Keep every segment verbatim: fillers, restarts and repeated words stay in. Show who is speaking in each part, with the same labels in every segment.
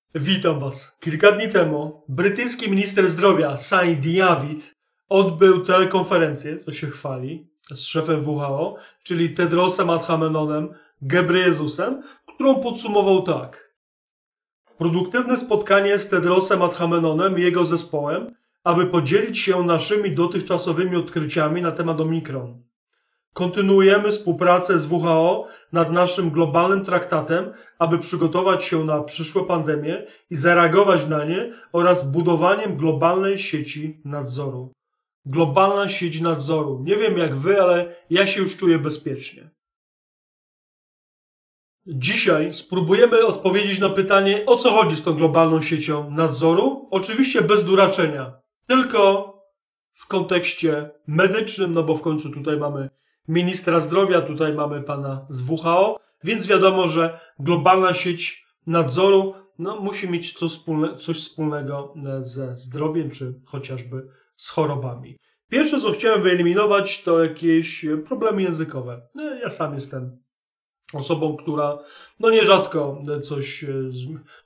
Speaker 1: Witam Was. Kilka dni temu brytyjski minister zdrowia Said Javid odbył telekonferencję, co się chwali, z szefem W H O, czyli Tedrosem Adhanomem Ghebreyesusem, którą podsumował tak. Produktywne spotkanie z Tedrosem Adhanomem i jego zespołem, aby podzielić się naszymi dotychczasowymi odkryciami na temat Omikron. Kontynuujemy współpracę z W H O nad naszym globalnym traktatem, aby przygotować się na przyszłe pandemie i zareagować na nie oraz budowaniem globalnej sieci nadzoru. Globalna sieć nadzoru. Nie wiem jak wy, ale ja się już czuję bezpiecznie. Dzisiaj spróbujemy odpowiedzieć na pytanie, o co chodzi z tą globalną siecią nadzoru. Oczywiście bez duraczenia, tylko w kontekście medycznym, no bo w końcu tutaj mamy ministra zdrowia, tutaj mamy pana z W H O, więc wiadomo, że globalna sieć nadzoru no, musi mieć coś, wspólne, coś wspólnego ze zdrowiem, czy chociażby z chorobami. Pierwsze, co chciałem wyeliminować, to jakieś problemy językowe. Ja sam jestem osobą, która no nierzadko coś z,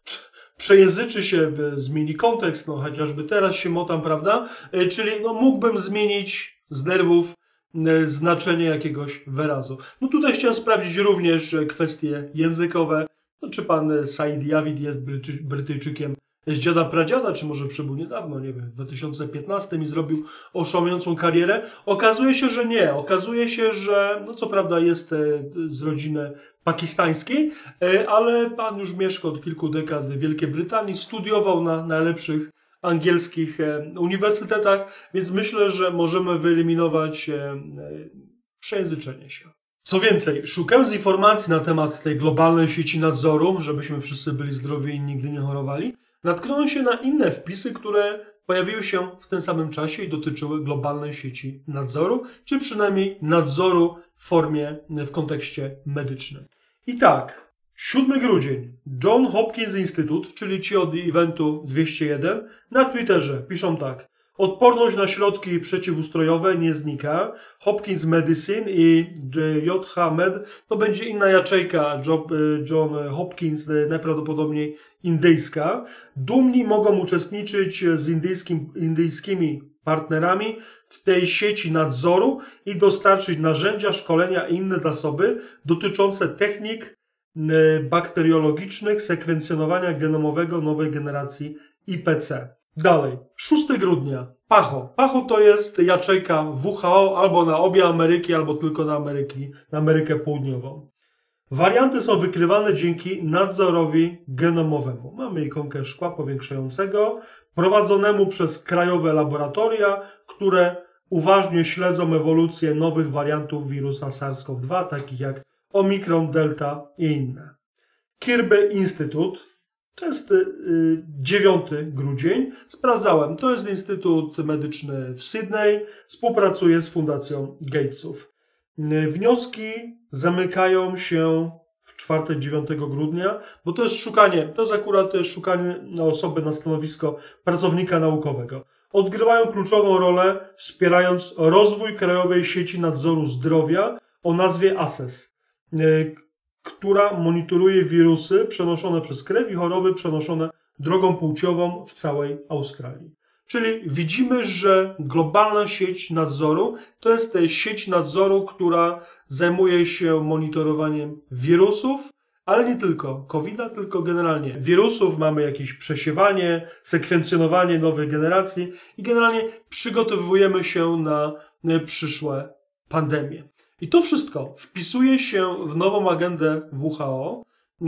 Speaker 1: przejęzyczy się, zmieni kontekst, no chociażby teraz się motam, prawda? Czyli no, mógłbym zmienić z nerwów znaczenie jakiegoś wyrazu. No tutaj chciałem sprawdzić również kwestie językowe. No, czy pan Said Javid jest Brytyjczykiem z dziada pradziada, czy może przybył niedawno, nie wiem, w dwa tysiące piętnastym i zrobił oszałamiającą karierę? Okazuje się, że nie. Okazuje się, że no co prawda jest z rodziny pakistańskiej, ale pan już mieszka od kilku dekad w Wielkiej Brytanii, studiował na najlepszych angielskich uniwersytetach, więc myślę, że możemy wyeliminować przejęzyczenie się. Co więcej, szukając informacji na temat tej globalnej sieci nadzoru, żebyśmy wszyscy byli zdrowi i nigdy nie chorowali, natknąłem się na inne wpisy, które pojawiły się w tym samym czasie i dotyczyły globalnej sieci nadzoru, czy przynajmniej nadzoru w formie, w kontekście medycznym. I tak, siódmy grudzień, John Hopkins Institute, czyli ci od eventu dwieście jeden, na Twitterze piszą tak. Odporność na środki przeciwustrojowe nie znika. Hopkins Medicine i J H Med to będzie inna jaczejka John Hopkins, najprawdopodobniej indyjska. Dumni mogą uczestniczyć z indyjskim, indyjskimi partnerami w tej sieci nadzoru i dostarczyć narzędzia, szkolenia i inne zasoby dotyczące technik bakteriologicznych, sekwencjonowania genomowego nowej generacji I P C. Dalej, szóstego grudnia, P A H O. P A H O to jest jaczejka W H O albo na obie Ameryki, albo tylko na, Ameryki, na Amerykę Południową. Warianty są wykrywane dzięki nadzorowi genomowemu. Mamy ikonkę szkła powiększającego, prowadzonemu przez krajowe laboratoria, które uważnie śledzą ewolucję nowych wariantów wirusa SARS-CoV dwa, takich jak Omikron, Delta i inne. Kirby Institute. To jest y, dziewiąty grudzień. Sprawdzałem. To jest Instytut Medyczny w Sydney. Współpracuje z Fundacją Gatesów. Y, wnioski zamykają się w czwartek dziewiątego grudnia, bo to jest szukanie, to jest akurat szukanie osoby na stanowisko pracownika naukowego. Odgrywają kluczową rolę, wspierając rozwój Krajowej Sieci Nadzoru Zdrowia o nazwie A S E S. Y, która monitoruje wirusy przenoszone przez krew i choroby przenoszone drogą płciową w całej Australii. Czyli widzimy, że globalna sieć nadzoru to jest sieć nadzoru, która zajmuje się monitorowaniem wirusów, ale nie tylko kowida, tylko generalnie wirusów. Mamy jakieś przesiewanie, sekwencjonowanie nowych generacji i generalnie przygotowujemy się na przyszłe pandemie. I to wszystko wpisuje się w nową agendę W H O,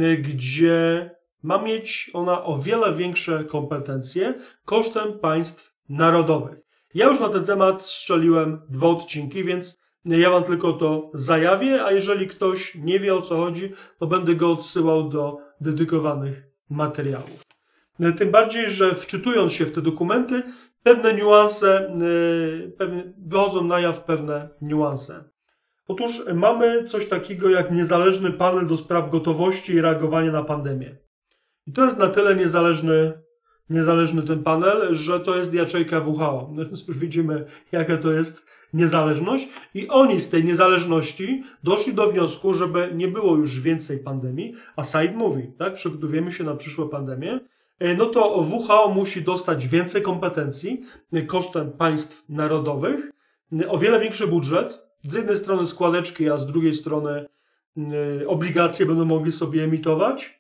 Speaker 1: gdzie ma mieć ona o wiele większe kompetencje kosztem państw narodowych. Ja już na ten temat strzeliłem dwa odcinki, więc ja wam tylko to zajawię, a jeżeli ktoś nie wie o co chodzi, to będę go odsyłał do dedykowanych materiałów. Tym bardziej, że wczytując się w te dokumenty, pewne niuanse, pewne, wychodzą na jaw pewne niuanse. Otóż mamy coś takiego jak niezależny panel do spraw gotowości i reagowania na pandemię. I to jest na tyle niezależny, niezależny ten panel, że to jest jaczejka W H O. No więc już widzimy, jaka to jest niezależność. I oni z tej niezależności doszli do wniosku, żeby nie było już więcej pandemii, a Said mówi, tak, przygotowujemy się na przyszłe pandemie, no to W H O musi dostać więcej kompetencji kosztem państw narodowych, o wiele większy budżet, z jednej strony składeczki, a z drugiej strony obligacje będą mogli sobie emitować.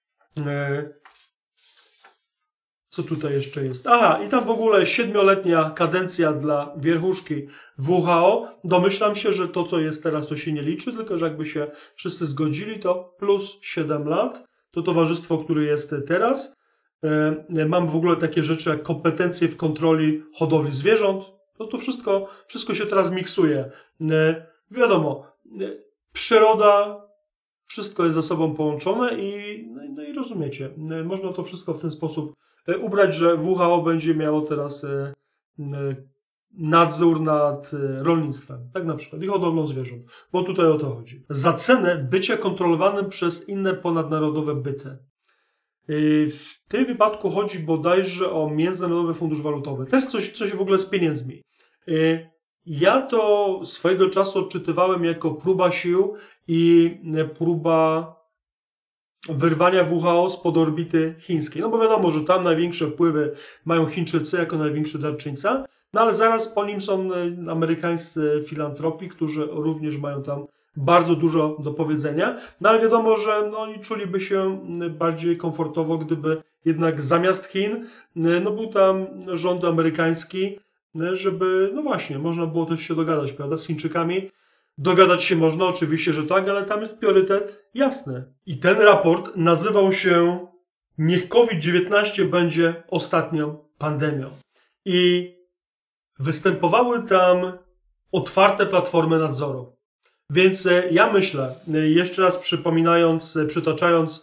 Speaker 1: Co tutaj jeszcze jest? Aha, i tam w ogóle siedmioletnia kadencja dla wierchuszki W H O. Domyślam się, że to, co jest teraz, to się nie liczy, tylko że jakby się wszyscy zgodzili, to plus siedem lat. To towarzystwo, które jest teraz. Mam w ogóle takie rzeczy jak kompetencje w kontroli hodowli zwierząt. No to wszystko, wszystko się teraz miksuje. Wiadomo, przyroda, wszystko jest ze sobą połączone i, no, no i rozumiecie, można to wszystko w ten sposób ubrać, że W H O będzie miało teraz nadzór nad rolnictwem, tak na przykład, i hodowlą zwierząt, bo tutaj o to chodzi. Za cenę bycia kontrolowanym przez inne ponadnarodowe byty. W tym wypadku chodzi bodajże o Międzynarodowy Fundusz Walutowy. Też coś, coś w ogóle z pieniędzmi. Ja to swojego czasu odczytywałem jako próba sił i próba wyrwania W H O spod orbity chińskiej. No bo wiadomo, że tam największe wpływy mają Chińczycy jako największy darczyńca, no ale zaraz po nim są amerykańscy filantropi, którzy również mają tam bardzo dużo do powiedzenia, no ale wiadomo, że no, oni czuliby się bardziej komfortowo, gdyby jednak zamiast Chin no, był tam rząd amerykański, żeby, no właśnie, można było też się dogadać, prawda, z Chińczykami. Dogadać się można, oczywiście, że tak, ale tam jest priorytet jasny. I ten raport nazywał się Niech COVID dziewiętnaście będzie ostatnią pandemią. I występowały tam otwarte platformy nadzoru. Więc ja myślę, jeszcze raz przypominając, przytaczając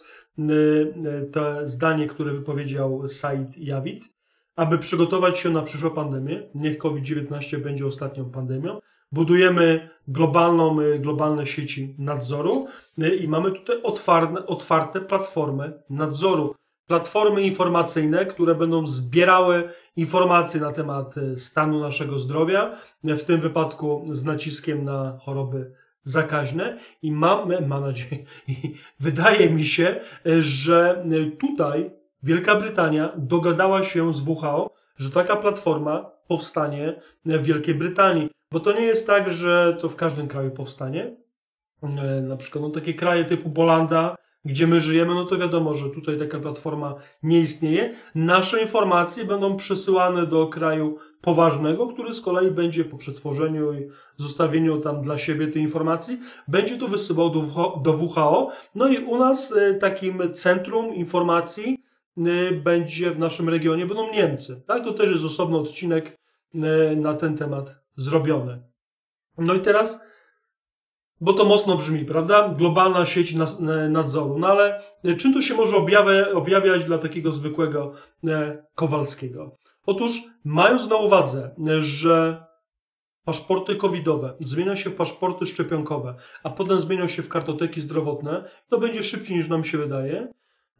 Speaker 1: to zdanie, które wypowiedział Said Javid, aby przygotować się na przyszłą pandemię, niech COVID dziewiętnaście będzie ostatnią pandemią, budujemy globalną, globalne sieci nadzoru i mamy tutaj otwarte, otwarte platformy nadzoru. Platformy informacyjne, które będą zbierały informacje na temat stanu naszego zdrowia, w tym wypadku z naciskiem na choroby zakaźne i mam, mam nadzieję, i wydaje mi się, że tutaj Wielka Brytania dogadała się z W H O, że taka platforma powstanie w Wielkiej Brytanii. Bo to nie jest tak, że to w każdym kraju powstanie. Na przykład no, takie kraje typu Polanda, gdzie my żyjemy, no to wiadomo, że tutaj taka platforma nie istnieje. Nasze informacje będą przesyłane do kraju poważnego, który z kolei będzie po przetworzeniu i zostawieniu tam dla siebie tej informacji, będzie to wysyłał do W H O. No i u nas takim centrum informacji będzie w naszym regionie, będą Niemcy. Tak? To też jest osobny odcinek na ten temat zrobione. No i teraz, bo to mocno brzmi, prawda? Globalna sieć nadzoru. No ale czym to się może objawia, objawiać dla takiego zwykłego Kowalskiego? Otóż, mając na uwadze, że paszporty covidowe zmienią się w paszporty szczepionkowe, a potem zmienią się w kartoteki zdrowotne, to będzie szybciej niż nam się wydaje.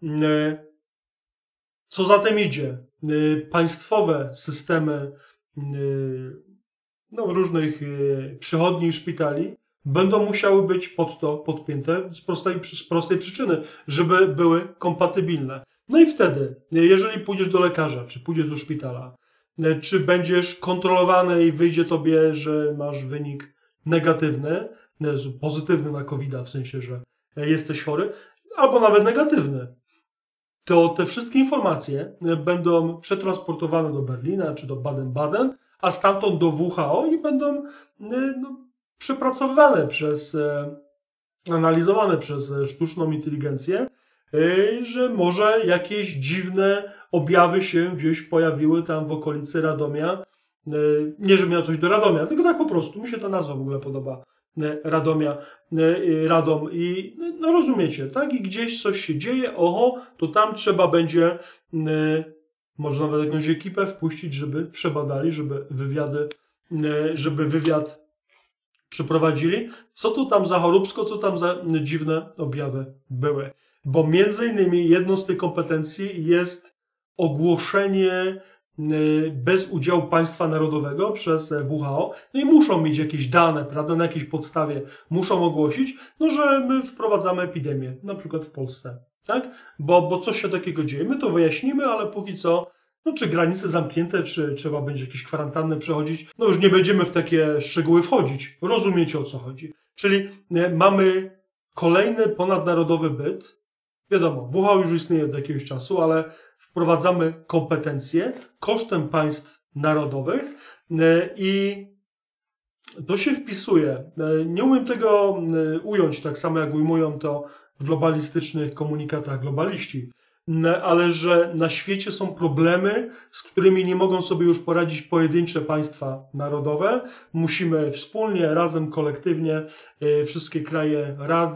Speaker 1: Co za tym idzie? Państwowe systemy no, różnych przychodni i szpitali będą musiały być pod to podpięte z prostej, z prostej przyczyny, żeby były kompatybilne. No i wtedy, jeżeli pójdziesz do lekarza, czy pójdziesz do szpitala, czy będziesz kontrolowany i wyjdzie tobie, że masz wynik negatywny, pozytywny na kowida, w sensie, że jesteś chory, albo nawet negatywny, to te wszystkie informacje będą przetransportowane do Berlina czy do Baden-Baden, a stamtąd do W H O i będą no, przepracowywane przez, analizowane przez sztuczną inteligencję, że może jakieś dziwne objawy się gdzieś pojawiły tam w okolicy Radomia. Nie, że miał coś do Radomia, tylko tak po prostu. Mi się ta nazwa w ogóle podoba. Radomia, Radom i no rozumiecie, tak? I gdzieś coś się dzieje, oho, to tam trzeba będzie może nawet jakąś ekipę wpuścić, żeby przebadali, żeby wywiady, żeby wywiad przeprowadzili. Co tu tam za choróbsko, co tam za dziwne objawy były. Bo między innymi jedną z tych kompetencji jest ogłoszenie bez udziału państwa narodowego przez W H O. No i muszą mieć jakieś dane, prawda, na jakiejś podstawie muszą ogłosić, no, że my wprowadzamy epidemię, na przykład w Polsce. tak? Bo, bo coś się takiego dzieje. My to wyjaśnimy, ale póki co, no czy granice zamknięte, czy trzeba będzie jakieś kwarantanny przechodzić, no już nie będziemy w takie szczegóły wchodzić. Rozumiecie, o co chodzi. Czyli mamy kolejny ponadnarodowy byt. Wiadomo, W H O już istnieje od jakiegoś czasu, ale wprowadzamy kompetencje kosztem państw narodowych i to się wpisuje. Nie umiem tego ująć tak samo, jak ujmują to w globalistycznych komunikatach globaliści, ale że na świecie są problemy, z którymi nie mogą sobie już poradzić pojedyncze państwa narodowe. Musimy wspólnie, razem, kolektywnie, wszystkie kraje rad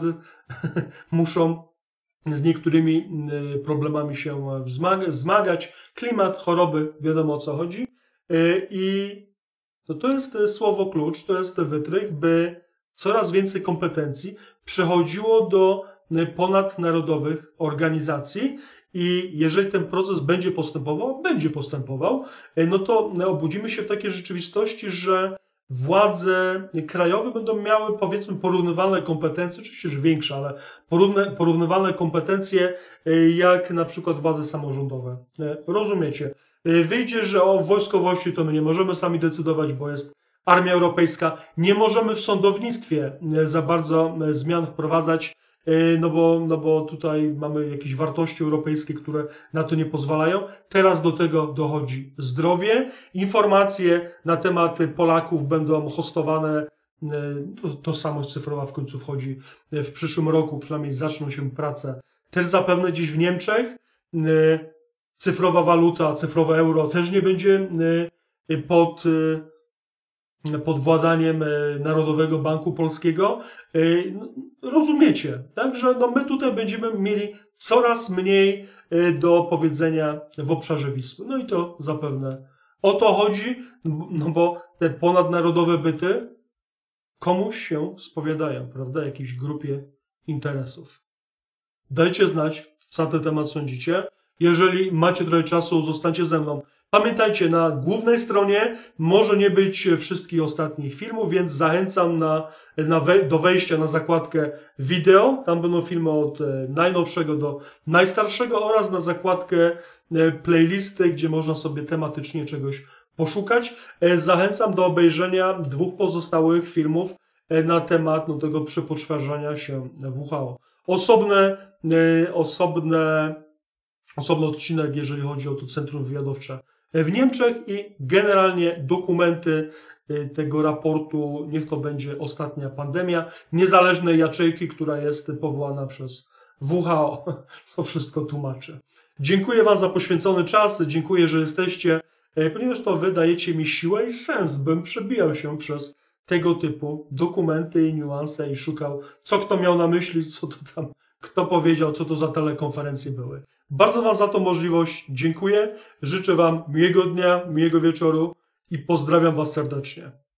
Speaker 1: muszą z niektórymi problemami się wzmagać. Klimat, choroby, wiadomo o co chodzi. I to, to jest słowo klucz, to jest wytrych, by coraz więcej kompetencji przechodziło do ponadnarodowych organizacji i jeżeli ten proces będzie postępował, będzie postępował, no to obudzimy się w takiej rzeczywistości, że władze krajowe będą miały, powiedzmy, porównywalne kompetencje, oczywiście, że większe, ale porówny, porównywalne kompetencje jak na przykład władze samorządowe. Rozumiecie? Wyjdzie, że o wojskowości to my nie możemy sami decydować, bo jest Armia Europejska. Nie możemy w sądownictwie za bardzo zmian wprowadzać, no bo, no bo tutaj mamy jakieś wartości europejskie, które na to nie pozwalają. Teraz do tego dochodzi zdrowie. Informacje na temat Polaków będą hostowane, to, tożsamość cyfrowa w końcu wchodzi w przyszłym roku, przynajmniej zaczną się prace. Też zapewne gdzieś w Niemczech cyfrowa waluta, cyfrowe euro też nie będzie pod pod władaniem Narodowego Banku Polskiego. Rozumiecie, tak? Że no my tutaj będziemy mieli coraz mniej do powiedzenia w obszarze Wisły. No i to zapewne o to chodzi, no bo te ponadnarodowe byty komuś się spowiadają, prawda? Jakiejś grupie interesów. Dajcie znać, co na ten temat sądzicie. Jeżeli macie trochę czasu, zostańcie ze mną. Pamiętajcie, na głównej stronie może nie być wszystkich ostatnich filmów, więc zachęcam na, na wej do wejścia na zakładkę wideo. Tam będą filmy od najnowszego do najstarszego oraz na zakładkę playlisty, gdzie można sobie tematycznie czegoś poszukać. Zachęcam do obejrzenia dwóch pozostałych filmów na temat no, tego przepoczwarzania się W H O. Osobne, osobne, osobny odcinek, jeżeli chodzi o to Centrum Wywiadowcze w Niemczech i generalnie dokumenty tego raportu, niech to będzie ostatnia pandemia, niezależnej jaczejki, która jest powołana przez W H O. To wszystko tłumaczy. Dziękuję Wam za poświęcony czas, dziękuję, że jesteście, ponieważ to wy dajecie mi siłę i sens, bym przebijał się przez tego typu dokumenty i niuanse i szukał, co kto miał na myśli, co to tam, kto powiedział, co to za telekonferencje były. Bardzo Wam za tą możliwość dziękuję. Życzę Wam miłego dnia, miłego wieczoru i pozdrawiam Was serdecznie.